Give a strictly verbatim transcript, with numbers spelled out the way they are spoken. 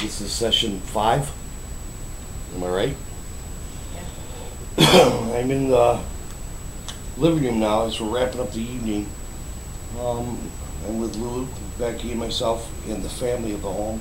This is session five. Am I right? Yeah. I'm in the living room now as we're wrapping up the evening. Um, I'm with Lulu, Becky, and myself, and the family of the home.